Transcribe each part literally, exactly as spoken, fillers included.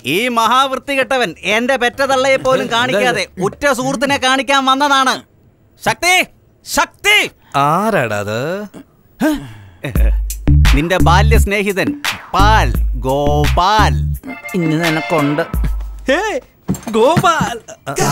ഈ മഹാവൃത്തികെട്ടവൻ എന്റെ പെറ്റതള്ളയെ പോലും കാണിക്കാതെ ഉറ്റ സുഹൃത്തിനെ കാണിക്കാൻ വന്നതാണ്. ശക്തി, ശക്തി! ആരാടാത്? നിന്റെ ബാല്യ സ്നേഹിതൻ പാൽ ഗോപാൽ. ഇന്ന് നിനക്കുണ്ട്. ഗോപാൽ,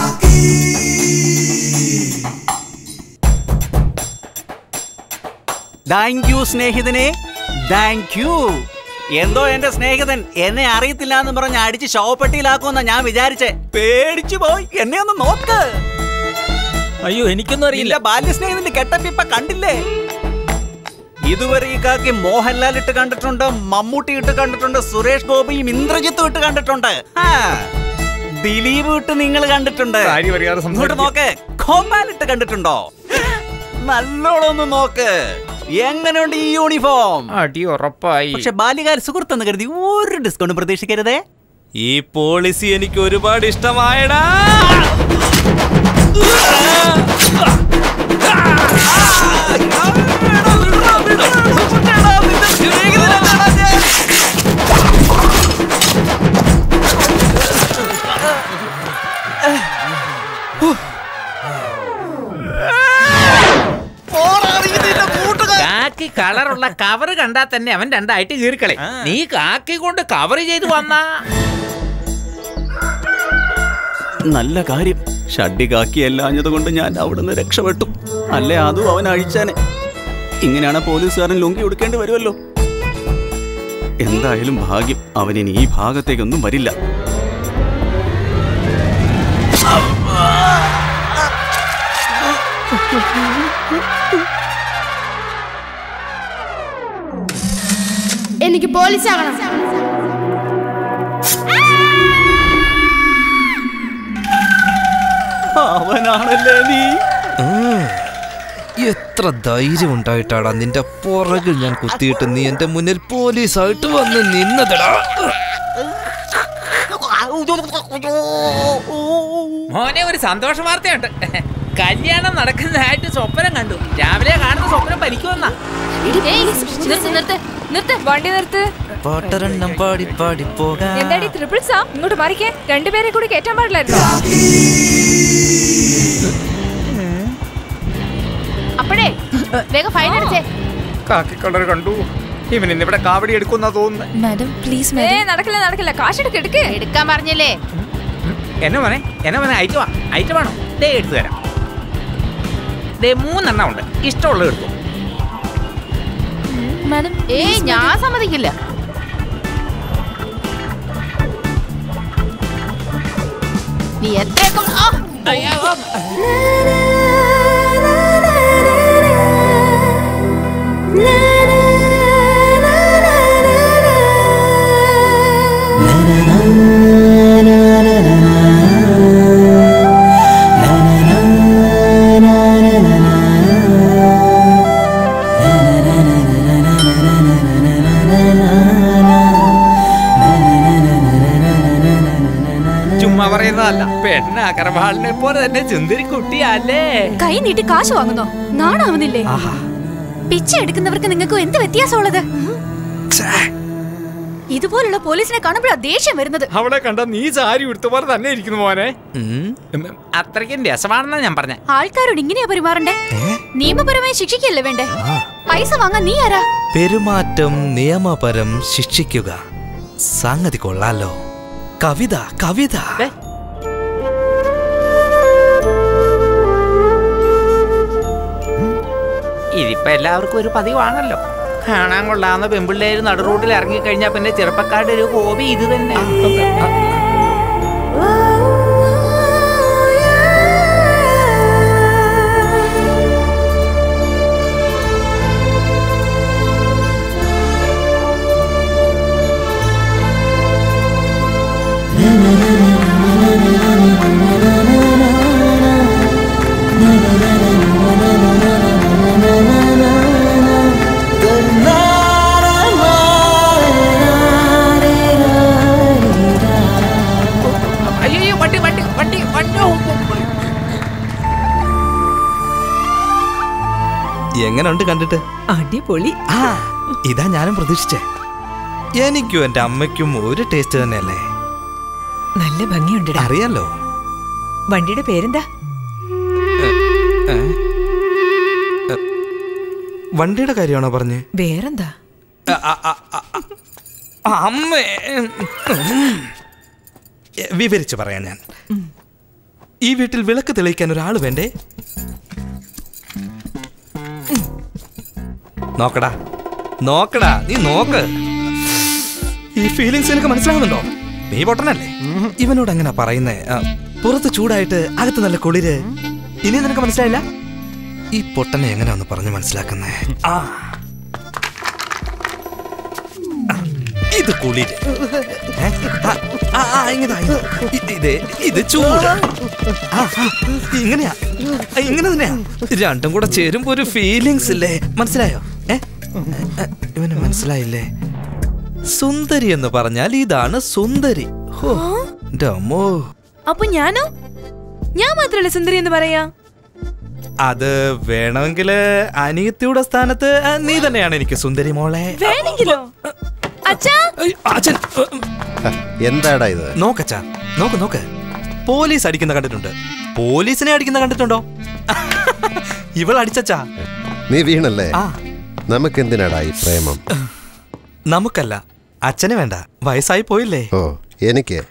താങ്ക് യു സ്നേഹിതനെ, താങ്ക് യു. എന്തോ എന്റെ സ്നേഹിതൻ എന്നെ അറിയത്തില്ല എന്ന് പറഞ്ഞ് അടിച്ച് ശവപ്പെട്ടിയിലാക്കുമെന്നാ ഞാൻ വിചാരിച്ചേ. പേടിച്ചു പോയി. എന്നെ ഒന്ന് നോക്ക്. അയ്യോ എനിക്കൊന്നും അറിയില്ല. ബാല്യ സ്നേഹിതന്റെ കെട്ടപ്പ് ഇപ്പൊ കണ്ടില്ലേ? ഇതുവരെ ഈ കാക്കി മോഹൻലാൽ ഇട്ട് കണ്ടിട്ടുണ്ട്, മമ്മൂട്ടി ഇട്ട് കണ്ടിട്ടുണ്ട്, സുരേഷ് ഗോപിയും ഇന്ദ്രജിത്തും ഇട്ട് കണ്ടിട്ടുണ്ട്, ദിലീപ് ഇട്ട് നിങ്ങൾ കണ്ടിട്ടുണ്ട്. നോക്ക്, ഗോപാൽ ഇട്ട് കണ്ടിട്ടുണ്ടോ? നല്ലോണം നോക്ക്. എങ്ങനെയുണ്ട് ഈ യൂണിഫോം? അടി ഉറപ്പായി. പക്ഷെ ബാല്യകാല സുഹൃത്തെന്ന് കരുതി ഒരു ഡിസ്കൗണ്ട് പ്രതീക്ഷിക്കരുതേ. ഈ പോളിസി എനിക്ക് ഒരുപാട് ഇഷ്ടമായടാ. കാക്കി കളറുള്ള കവർ കണ്ടാ തന്നെ അവൻ രണ്ടായിട്ട് കീറിക്കളെ. നീ കാക്കി കൊണ്ട് കവർ ചെയ്ത് വന്നാ നല്ല കാര്യം. ഷഡ്ഡി കാക്കിയല്ലാഞ്ഞത് കൊണ്ട് ഞാൻ അവിടുന്ന് രക്ഷപ്പെട്ടു. അല്ലേ അതും അവൻ അഴിച്ചാനെ. ഇങ്ങനെയാണ് പോലീസുകാരൻ ലുങ്കി ഉടുക്കേണ്ടി വരുമല്ലോ. എന്തായാലും ഭാഗ്യം, അവനിനി ഈ ഭാഗത്തേക്കൊന്നും വരില്ല. എനിക്ക് പോലീസ് ആകണം. അവനാണല്ലേ നീ? എത്ര ധൈര്യം ഉണ്ടായിട്ടാടാ നിന്റെ പുറകിൽ ഞാൻ കുത്തിയിട്ട് നീ എന്റെ മുന്നിൽ പോലീസായിട്ട് വന്ന് നിന്നതടാ. മോനെ ഒരു സന്തോഷ വാർത്തയുണ്ട്. കല്യാണം നടക്കുന്നതായിട്ട് സ്വപ്നം കണ്ടു. രാവിലെ കാണുന്ന സ്വപ്നം പരിക്കുമെന്നാ. വണ്ടി നിർത്ത്. പാട്ടരെണ്ണം പാടി പാടി പോകാം. എന്താടി ട്രിപ്പിൾസാ? ഇങ്ങോട്ട് മാറിക്കേ. രണ്ടുപേരെ കൂടി കയറ്റാൻ പാടില്ലായിരുന്നു. അപ്പഴേ വേഗം ഫൈൻ അടിച്ചേ. കാക്കിക്കളർ കണ്ടു. ഇവൻ ഇന്നിവിടെ കാവടി എടുക്കുന്ന തോന്നുന്നു. Madam please. ഏ നടക്കില്ല നടക്കില്ല. കാശ് എടുക്ക് എടുക്ക്. എടുക്കാൻ പറഞ്ഞില്ലേ? എന്നെ മോനെ എന്നെ മോനെ അയച്ചു വാ. അയച്ചു വേണോ? ദേ എടുത്തു തരാം. ദേ മൂന്നെണ്ണം ഉണ്ട്. ഇഷ്ടമുള്ളത് എടുത്തു. മാഡം ഏയ് ഞാൻ സമ്മതിക്കില്ല. നീ എത്രയൊക്കെ ചുമ്മാ പറയുന്നതല്ല. പെണ്ണ അകർവാളിനെ പോലെ തന്നെ ചുന്ദരി കുട്ടിയല്ലേ. കൈ നീട്ടി കാശ് വാങ്ങുന്നോ? നാണാവുന്നില്ലേ? പിച്ച എടുക്കുന്നവർക്ക് നിങ്ങൾക്ക് എന്ത് വ്യത്യാസമുള്ളത്? ഇതുപോലുള്ള പോലീസിനെ കാണുമ്പോഴാ ദേഷ്യം വരുന്നത്. അവളെ കണ്ട നീ സാരി ഉടുത്തപോലെ തന്നെ ഇരിക്കുന്നു മോനെ. അത്രയ്ക്കും രസമാണെന്നാ ഞാൻ പറഞ്ഞ. ആൾക്കാരോട് ഇങ്ങനെയാ പെരുമാറണ്ടേ? നിയമപരമായി ശിക്ഷിക്കല്ലേ വേണ്ടേ? പൈസ വാങ്ങാൻ നീ ആരാ? പെരുമാറ്റം നിയമപരം ശിക്ഷിക്കുക. സംഗതി കൊള്ളാലോ. കവിത കവിത. ഇതിപ്പോ എല്ലാവർക്കും ഒരു പതിവാണല്ലോ. കാണാൻ കൊള്ളാവുന്ന പെമ്പിള്ളേര് നടു റോഡിൽ ഇറങ്ങിക്കഴിഞ്ഞാൽ പിന്നെ ചെറുപ്പക്കാരുടെ ഒരു ഹോബി ഇത് തന്നെ. എങ്ങനെയുണ്ട് കണ്ടിട്ട്? അടിപൊളി. ഇതാ ഞാനും പ്രതീക്ഷിച്ചേ. എനിക്കും എന്റെ അമ്മയ്ക്കും ഒരു ടേസ്റ്റ് തന്നെയല്ലേ. നല്ല ഭംഗിയുണ്ടടാ. അറിയാലോ. വണ്ടിയുടെ പേരെന്താ? വണ്ടിയുടെ കാര്യമാണോ പറഞ്ഞേ? വേറെന്താ? അമ്മേ, വിവരിച്ചു പറയാൻ ഞാൻ. ഈ വീട്ടിൽ വിളക്ക് തെളിയിക്കാൻ ഒരാൾ വേണ്ടേ? നോക്കടാ നോക്കടാ നീ നോക്ക്. ഈ ഫീലിങ്സ് എനിക്ക് മനസ്സിലാവുന്നുണ്ടോ? നീ പൊട്ടനല്ലേ? ഇവനോട് എങ്ങനെ പറയുന്നേ? പുറത്ത് ചൂടായിട്ട് അകത്ത് നല്ല കുളിര്. ഇനി നിനക്ക് മനസ്സിലായില്ല? ഈ പൊട്ടനെ എങ്ങനെയാ ഒന്ന് പറഞ്ഞു മനസ്സിലാക്കുന്നേ? ആ ഇത് കുളിര്, ഇത് ഇത് ചൂട്. ഇങ്ങനെയാ ഇങ്ങനെ തന്നെയാ. രണ്ടും കൂടെ ചേരുമ്പോ ഒരു ഫീലിങ്സ് ഇല്ലേ? മനസ്സിലായോ? ഏ ഇവന് മനസ്സിലായില്ലേ? സുന്ദരി എന്ന് പറഞ്ഞാൽ ഇതാണ് സുന്ദരി. അമ്മോ, അപ്പൊ ഞാനോ? ഞാൻ മാത്രല്ലേ സുന്ദരി എന്ന് പറയാ? അത് വേണമെങ്കിൽ അനിയത്തിയുടെ സ്ഥാനത്ത് നീ തന്നെയാണ് എനിക്ക് സുന്ദരി മോളെ. വേണമെങ്കിലോ? അച്ഛൻ എന്താടാ ഇത്? നോക്കച്ചാ, നോക്ക് നോക്ക്. പോലീസ് അടിക്കുന്ന കണ്ടിട്ടുണ്ട്, പോലീസിനെ അടിക്കുന്ന കണ്ടിട്ടുണ്ടോ? ഇവൾ അടിച്ചാ. നീ വീണല്ലേ? നമുക്ക് എന്തിനാടാ ഈ പ്രേമം? നമുക്കല്ല, അച്ഛനെ വേണ്ട, വയസ്സായി പോയില്ലേ? ഓ എനിക്ക്.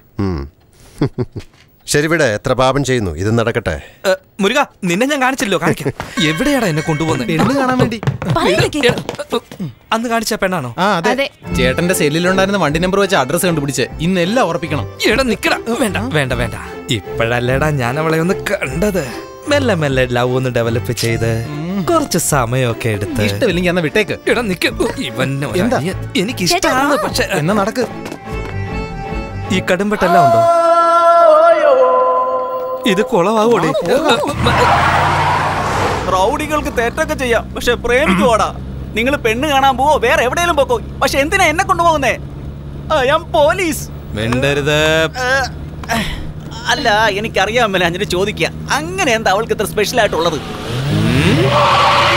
ശരി വിടെ, എത്ര പാപം ചെയ്യുന്നു, ഇത് നടക്കട്ടെ. മുരുക, നിന്നെ ഞാൻ കാണിച്ചല്ലോ, കാണിക്കാം. എവിടെയാടാ എന്നെ കൊണ്ടുപോകുന്നത്? പെണ്ണ് കാണാൻ വേണ്ടി. അന്ന് കാണിച്ച പെണ്ണാണോ? ആ അതെ. ചേട്ടന്റെ സെല്ലിലുണ്ടായിരുന്ന വണ്ടി നമ്പർ വെച്ച് അഡ്രസ് കണ്ടുപിടിച്ച് ഇന്നെല്ലാം ഉറപ്പിക്കണം. എടാ നിക്കടാ. വേണ്ട വേണ്ട വേണ്ട, ഇപ്പഴല്ലേടാ ഞാൻ അവളെ ഒന്ന് കണ്ടത്. മെല്ലെ മെല്ലെ ലവ് ഒന്ന് ഡെവലപ്പ് ചെയ്ത് കുറച്ച് സമയമൊക്കെ എടുത്ത്. ഇഷ്ടമില്ലെങ്കിൽ എന്നാ വിട്ടേക്ക്. എടാ നിക്ക്. ഇവൻ എനിക്ക് ഇഷ്ടമാണ്, പക്ഷെ എന്നാ നടക്ക്. ഈ കടുംപെട്ടെല്ലാം ഉണ്ടോ? ഇത് കുളവാവോടെ? റൗഡികൾക്ക് തെറ്റൊക്കെ ചെയ്യാം, പക്ഷെ പ്രേമിക്കുവാടാ. നിങ്ങൾ പെണ്ണ് കാണാൻ പോവോ, വേറെ എവിടെയെങ്കിലും പോക്കോ, പക്ഷെ എന്തിനാ എന്നെ കൊണ്ടുപോകുന്നേ? ഞാൻ പോലീസ്. മിണ്ടരുത്. അല്ല, എനിക്കറിയാൻ മേലെ അഞ്ചിന് ചോദിക്കുക, അങ്ങനെ എന്താ അവൾക്ക് ഇത്ര സ്പെഷ്യൽ ആയിട്ടുള്ളത്?